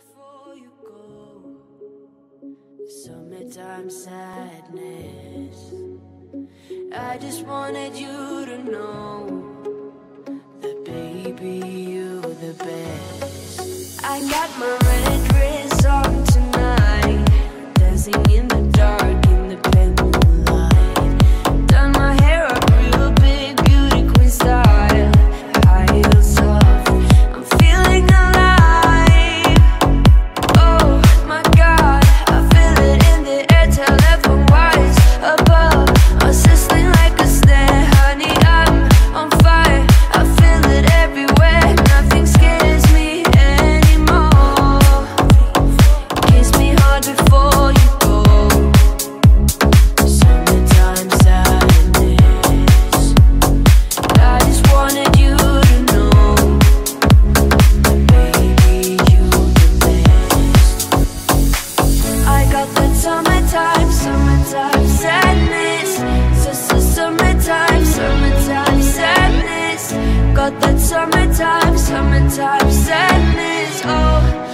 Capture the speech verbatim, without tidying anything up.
before you go. Summertime sadness. I just wanted you to know that baby, you're the best. I got my red dress on tonight, dancing in the dark in the pendulum light. Done my hair up real big, beauty queen style, high heels off, I'm feeling alive. Oh my God, I feel it in the air, telephone wires above, I'm sizzling like a snare, honey, I'm on fire. I feel it everywhere, nothing scares me anymore. Kiss me hard before you go. Summertime sadness. I just wanted you to know that baby, you the best. I got that summertime, summertime sadness. So, so summertime, summertime sadness. Got that summertime, summertime sadness. Oh.